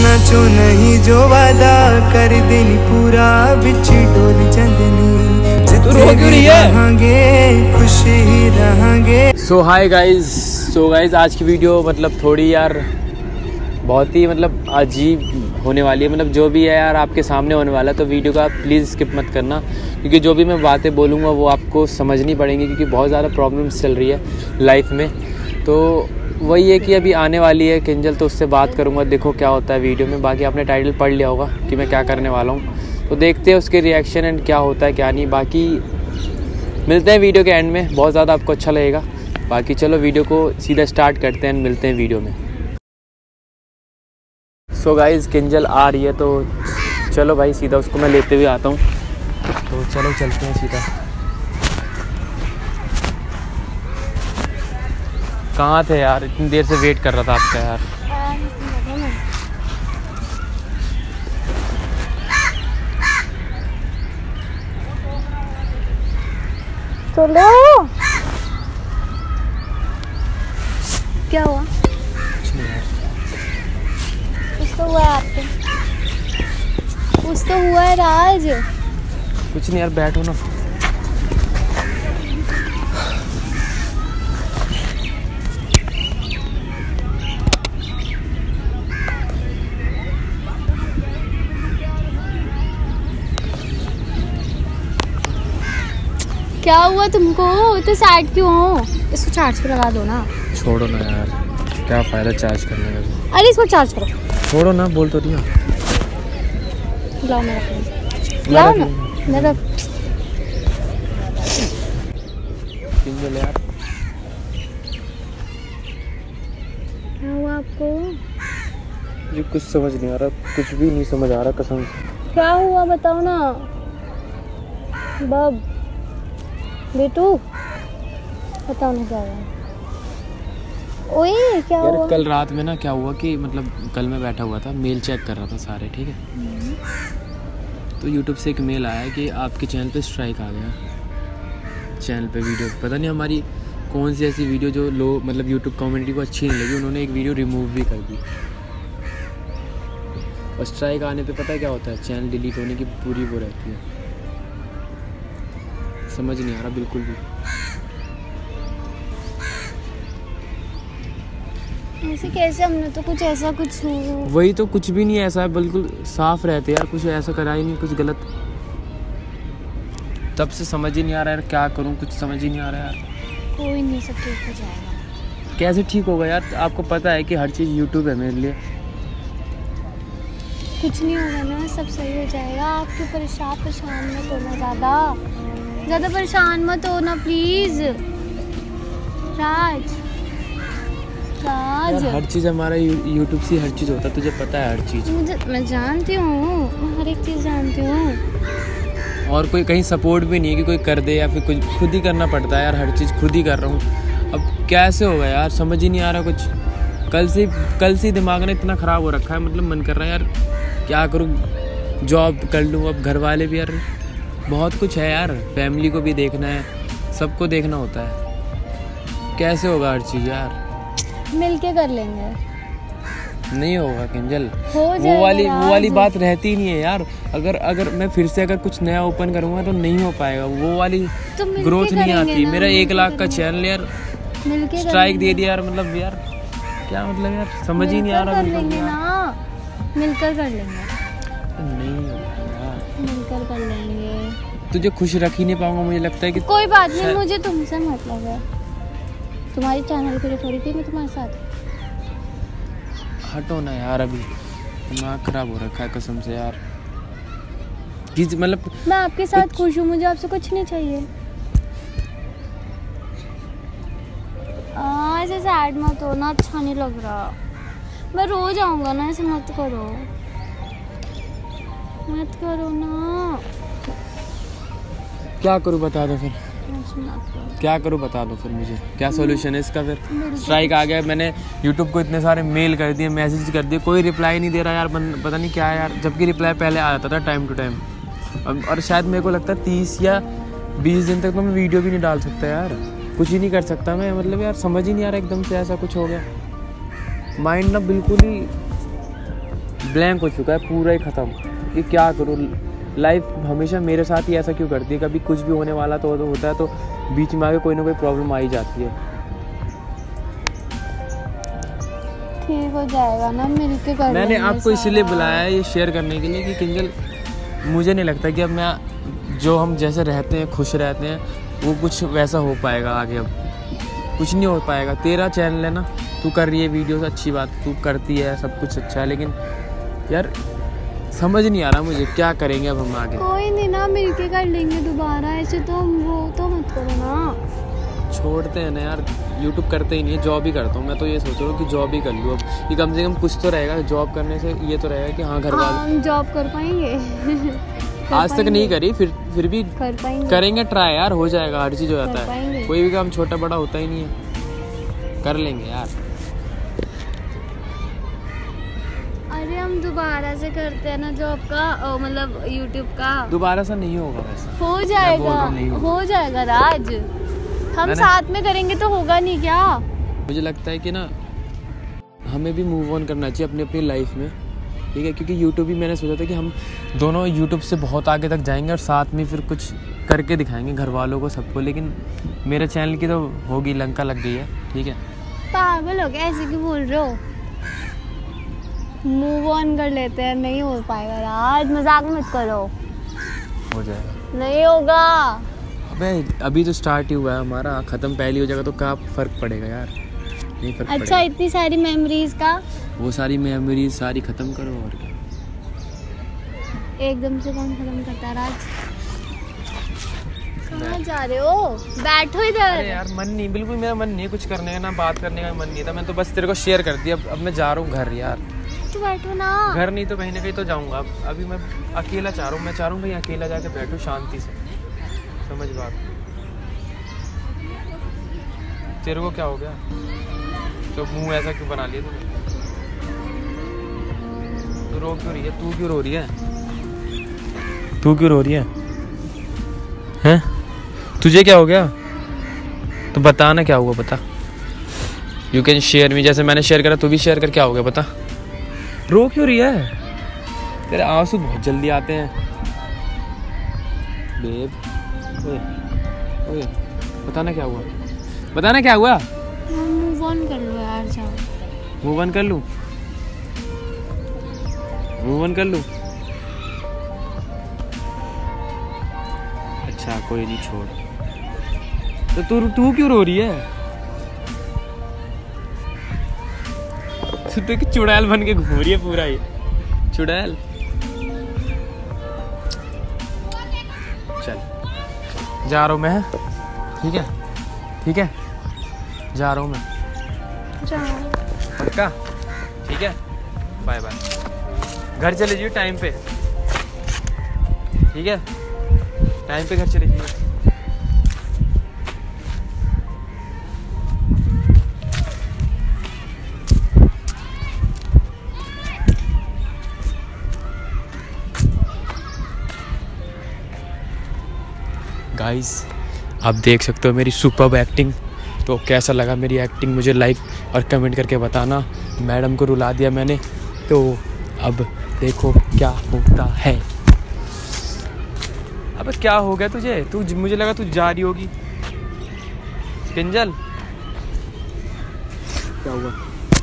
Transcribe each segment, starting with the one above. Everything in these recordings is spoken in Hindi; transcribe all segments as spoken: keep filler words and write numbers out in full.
ना चो नहीं जो वादा कर देनी पूरा बिच डोल चंदनी जितने भी रहांगे खुश ही रहांगे। सो हाय गाइज सो गाइज आज की वीडियो मतलब थोड़ी यार बहुत ही मतलब अजीब होने वाली है। मतलब जो भी है यार आपके सामने होने वाला है, तो वीडियो का प्लीज़ स्किप मत करना, क्योंकि जो भी मैं बातें बोलूँगा वो आपको समझनी पड़ेंगी, क्योंकि बहुत ज़्यादा प्रॉब्लम्स चल रही है लाइफ में। तो वही है कि अभी आने वाली है किंजल, तो उससे बात करूँगा, देखो क्या होता है वीडियो में। बाकी आपने टाइटल पढ़ लिया होगा कि मैं क्या करने वाला हूँ, तो देखते हैं उसके रिएक्शन एंड क्या होता है क्या नहीं। बाकी मिलते हैं वीडियो के एंड में, बहुत ज़्यादा आपको अच्छा लगेगा। बाकी चलो वीडियो को सीधा स्टार्ट करते हैं, मिलते हैं वीडियो में। सो so गाइज़ किंजल आ रही है, तो चलो भाई सीधा उसको मैं लेते हुए आता हूँ। तो चलो चलते हैं सीधा। कहाँ थे यार, इतनी देर से वेट कर रहा था आपका यार। चलो क्या हुआ? कुछ नहीं यार, कुछ तो हुआ है आपको, कुछ तो हुआ है राज। कुछ नहीं यार, बैठो ना। क्या हुआ तुमको? इतने सैड क्यों हो? इसको चार्ज पे लगा दो ना। छोड़ो ना यार, क्या फ़ायदा चार्ज करने का। अरे इसको चार्ज करो। छोड़ो ना, बोल तो दिया। लाओ मेरा फोन, लाओ ना मेरा। किंजल यार, क्या हुआ आपको? मुझे कुछ समझ नहीं आ रहा, कुछ भी नहीं समझ आ रहा कसम से। क्या हुआ बताओ ना बब, बेटू बताओ ना क्या हुआ। ओए क्या यार हुआ? कल रात में ना क्या हुआ कि मतलब कल मैं बैठा हुआ था, मेल चेक कर रहा था सारे, ठीक है। तो यूट्यूब से एक मेल आया कि आपके चैनल पे स्ट्राइक आ गया। चैनल पे वीडियो पता नहीं हमारी कौन सी ऐसी वीडियो जो लो मतलब यूट्यूब कम्युनिटी को अच्छी नहीं लगी, उन्होंने एक वीडियो रिमूव भी कर दी। और स्ट्राइक आने पे पता है क्या होता है, चैनल डिलीट होने की पूरी वो रहती है। समझ नहीं आ रहा बिल्कुल भी। ऐसे कैसे? हमने तो कुछ ऐसा कुछ वही तो, कुछ भी नहीं ऐसा है, बिल्कुल साफ रहते यार, कुछ ऐसा करा ही नहीं, कुछ गलत। तब से समझ ही नहीं आ रहा यार क्या करूं, कुछ समझ ही नहीं आ रहा यार। कोई नहीं, सब ठीक हो जाएगा। कैसे ठीक होगा यार, आपको पता है कि हर चीज़ यूट्यूब है मेरे लिए। कुछ नहीं होगा ना, सब सही हो जाएगा। आप क्यों परेशान परेशान मत होना, ज़्यादा ज़्यादा परेशान मत होना प्लीज़। राज राज यार, हर चीज़ हमारा यूट्यूब से हर चीज़ होता है, तुझे पता है हर चीज़। मुझे मैं जानती हूँ, मैं हर एक चीज़ जानती हूँ। और कोई कहीं सपोर्ट भी नहीं है कि कोई कर दे, या फिर कुछ खुद ही करना पड़ता है यार, हर चीज़ खुद ही कर रहा हूँ। अब कैसे होगा यार, समझ ही नहीं आ रहा कुछ। कल से कल से दिमाग ना इतना ख़राब हो रखा है, मतलब मन कर रहा है यार क्या करूँ, जॉब कर लूँ। अब घर वाले भी यार, बहुत कुछ है यार, फैमिली को भी देखना है, सबको देखना होता है। कैसे होगा हर चीज़ यार? मिलके कर लेंगे। नहीं होगा किंजल, हो वो वाली वो वाली बात रहती ही नहीं है यार। अगर अगर मैं फिर से अगर कुछ नया ओपन करूँगा तो नहीं हो पाएगा, वो वाली तो ग्रोथ नहीं आती। मेरा एक लाख का चैनल यार स्ट्राइक दे दिया यार, मतलब यार क्या मतलब यार, समझ ही नहीं आ रहा। मिलकर कर लेंगे, नहीं होगा, मिलकर कर लेंगे। तुझे खुश रख ही नहीं पाऊंगा, मुझे लगता है कि। कोई बात नहीं, मुझे तुमसे मतलब है, तुम्हारी चैनल के लिए थोड़ी थी मैं तुम्हारे साथ। हटो ना यार, अभी दिमाग खराब हो रखा है कसम से यार। मतलब मैं आपके साथ खुश हूँ, मुझे आपसे कुछ नहीं चाहिए। आ, ऐसे सैड मत हो ना, अच्छा नहीं लग रहा। मैं रोज आऊँगा ना, ऐसे मत करो, मत करो ना। क्या करूँ बता दो फिर, क्या करूँ बता दो फिर, मुझे क्या सोल्यूशन है इसका? फिर स्ट्राइक आ गया, मैंने यूट्यूब को इतने सारे मेल कर दिए, मैसेज कर दिए, कोई रिप्लाई नहीं दे रहा यार। पता नहीं क्या है यार, जबकि रिप्लाई पहले आ जाता था टाइम टू टाइम। और शायद मेरे को लगता है तीस या बीस दिन तक तो मैं वीडियो भी नहीं डाल सकता यार, कुछ ही नहीं कर सकता मैं। मतलब यार समझ ही नहीं आ रहा, एकदम से ऐसा कुछ हो गया। माइंड ना बिल्कुल ही ब्लैंक हो चुका है, पूरा ही ख़त्म। ये क्या करूँ, लाइफ हमेशा मेरे साथ ही ऐसा क्यों करती है? कभी कुछ भी होने वाला तो, तो होता है तो बीच में आके कोई ना कोई प्रॉब्लम आ ही जाती है। ठीक हो जाएगा ना, मिल के कर मैंने लेंगे आपको इसीलिए सारा। बुलाया है ये शेयर करने के लिए कि किंजल, मुझे नहीं लगता कि अब मैं जो हम जैसे रहते हैं, खुश रहते हैं, वो कुछ वैसा हो पाएगा आगे। अब कुछ नहीं हो पाएगा। तेरा चैनल है ना, तू कर रही है वीडियोस, अच्छी बात, तू करती है, सब कुछ अच्छा है, लेकिन यार समझ नहीं आ रहा मुझे क्या करेंगे अब हम आगे। कोई नहीं ना, मिल के कर लेंगे दोबारा। ऐसे तो हम वो तो मत करो ना। छोड़ते हैं ना यार, यूट्यूब करते ही नहीं है, जॉब ही करता हूँ मैं। तो ये सोच रहा हूँ कि जॉब ही कर लूँ अब, कि कम से कम कुछ तो रहेगा। जॉब करने से ये तो रहेगा कि हाँ घर वाले। हम जॉब कर पाएंगे? कर आज तक पाएंगे? नहीं करी, फिर फिर भी कर पाएंगे, करेंगे ट्राई यार, हो जाएगा। हर चीज़ हो जाता कर है, पाएंगे। कोई भी काम छोटा बड़ा होता ही नहीं है, कर लेंगे यार। अरे हम दोबारा से करते हैं ना जॉब का, ओ, मतलब यूट्यूब का। दोबारा से नहीं होगा वैसे। हो बोल जाएगा, रहा हूँ नहीं होगा। हो जाएगा राज। हम मैंने- साथ में करेंगे तो होगा नहीं क्या? मुझे लगता है कि ना हमें भी मूव ऑन करना चाहिए अपनी अपनी लाइफ में, ठीक है? क्योंकि यूट्यूब भी मैंने सोचा था कि हम दोनों यूट्यूब से बहुत आगे तक जाएंगे और साथ में फिर कुछ करके दिखाएंगे घर वालों को, सबको। लेकिन मेरे चैनल की तो होगी, लंका लग गई है, ठीक है? पागल हो गया, ऐसे क्यों बोल रहे हो? मूव ऑन कर लेते हैं। नहीं हो पाएगा राज, मजाक मत करो। हो जाएगा। नहीं होगा। अबे अभी तो स्टार्ट ही हुआ है हमारा, ख़त्म पहले हो जाएगा तो क्या फ़र्क पड़ेगा यार? नहीं फर्क अच्छा, पड़ेगा। इतनी सारी मेमोरीज का वो सारी मेमोरीज सारी ख़त्म करो और क्या। एकदम से कौन खत्म करता है राज? कहाँ जा रहे हो? बैठो अरे इधर। यार मन नहीं, बिल्कुल मेरा मन नहीं है कुछ करने का, ना बात करने का मन नहीं था। मैं तो बस तेरे को शेयर कर दिया। अब अब मैं जा रहा हूँ घर यार। तो बैठो ना। घर नहीं तो कहीं ना कहीं तो जाऊँगा। अब अभी मैं अकेला चाह रहा हूँ, मैं चाह रहा हूँ कहीं अकेला जाके बैठूँ शांति से। समझ बात? तेरे को क्या हो गया? तो मुंह ऐसा क्यों बना लिया तूने? तू रो क्यों रही है? तू क्यों रो रही है? तू क्यों रो रही है? हैं? तुझे क्या हो गया? तो बता ना क्या हुआ, बता। यू कैन शेयर मी, जैसे मैंने शेयर करा तू भी शेयर कर। क्या हो गया बता? रो क्यों रही है? तेरे आंसू बहुत जल्दी आते हैं बेब। ओए ओए बताना क्या हुआ, बताना क्या हुआ? मूव ऑन कर लो यार, जाओ। मूव ऑन कर लूं? मूव ऑन कर लूं? अच्छा कोई नहीं, छोड़। तो तू तू क्यों रो रही है? तू तो एक चुड़ैल बन के घूम रही है पूरा, ये चुड़ैल। चल जा रहा हूँ मैं, ठीक है? ठीक है, जा रहा हूँ मैं। जाओ। पक्का? ठीक है, बाय बाय। घर चले जाइए टाइम पे, ठीक है? टाइम पे घर चले जाइए। गाइस आप देख सकते हो मेरी सुपर्ब एक्टिंग। तो कैसा लगा मेरी एक्टिंग मुझे लाइक और कमेंट करके बताना। मैडम को रुला दिया मैंने, तो अब देखो क्या होता है। अबे क्या हो गया तुझे? तू मुझे लगा तू जा रही होगी। किंजल क्या हुआ?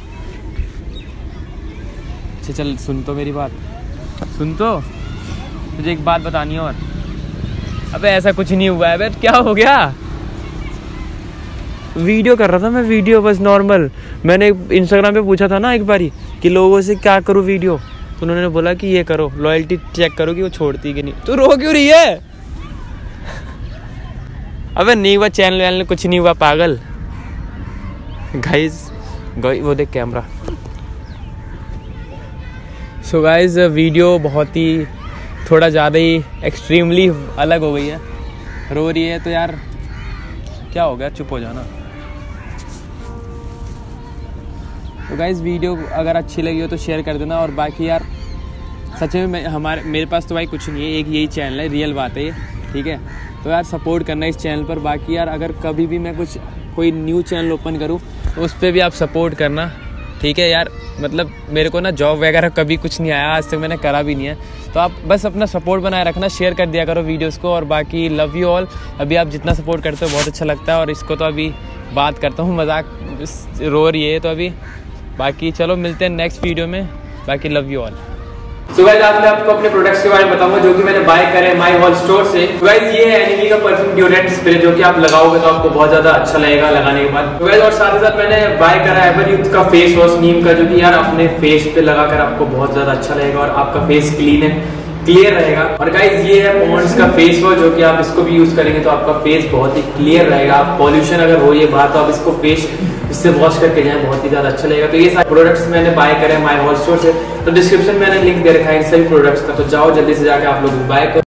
अच्छा चल सुन तो मेरी बात, सुन तो, तुझे एक बात बतानी है। और अबे ऐसा कुछ नहीं हुआ है। अबे क्या हो गया? वीडियो कर रहा था मैं, वीडियो बस नॉर्मल। मैंने इंस्टाग्राम पे पूछा था ना एक बारी कि लोगों से क्या करूँ वीडियो, तो उन्होंने बोला कि ये करो, लॉयल्टी चेक करो कि वो छोड़ती कि नहीं। तू रो क्यों रही है? अबे नहीं हुआ, चैनल वैनल कुछ नहीं हुआ पागल। गाइस गाइस वो देख कैमरा। सो गाइस वीडियो बहुत ही थोड़ा ज़्यादा ही एक्सट्रीमली अलग हो गई है। रो रही है तो यार क्या हो गया, चुप हो जाना। तो गाइस वीडियो अगर अच्छी लगी हो तो शेयर कर देना। और बाकी यार सच में मैं हमारे मेरे पास तो भाई कुछ नहीं है, एक यही चैनल है, रियल बात है ये, ठीक है? तो यार सपोर्ट करना इस चैनल पर। बाकी यार अगर कभी भी मैं कुछ कोई न्यू चैनल ओपन करूँ तो उस पर भी आप सपोर्ट करना, ठीक है यार, मतलब मेरे को ना जॉब वगैरह कभी कुछ नहीं आया, आज तक मैंने करा भी नहीं है। तो आप बस अपना सपोर्ट बनाए रखना, शेयर कर दिया करो वीडियोस को, और बाकी लव यू ऑल। अभी आप जितना सपोर्ट करते हो बहुत अच्छा लगता है। और इसको तो अभी बात करता हूँ, मजाक रो रही है तो अभी, बाकी चलो मिलते हैं नेक्स्ट वीडियो में, बाकी love you all. So guys आज मैं आपको अपने प्रोडक्ट्स के बारे में बताऊंगा जो कि मैंने बाय करे माई हॉल स्टोर से। तो गाइस ये है एनिमी का परफ्यूम डिओड्रेंट स्प्रे, जो कि आप लगाओगे तो आपको बहुत ज्यादा अच्छा लगेगा लगाने के बाद। तो गाइस और साथ ही साथ मैंने बाय करा है एवरयूथ का फेस वॉश नीम का, जो कि यार अपने फेस पे लगाकर आपको बहुत ज्यादा अच्छा लगेगा और आपका फेस क्लीन है क्लियर रहेगा। और गाइस ये है पॉन्ड्स का फेस वॉश, जो कि आप इसको भी यूज करेंगे तो आपका फेस बहुत ही क्लियर रहेगा। आप पॉल्यूशन अगर हो ये बात तो आप इसको फेस इससे वॉश करके जाएं, बहुत ही ज्यादा अच्छा लगेगा। तो ये सारे प्रोडक्ट्स मैंने बाय करे माई हॉल स्टोर से, तो डिस्क्रिप्शन में मैंने लिंक दे रखा है इन सभी प्रोडक्ट्स का, तो जाओ जल्दी से जाके आप लोग बाय करो।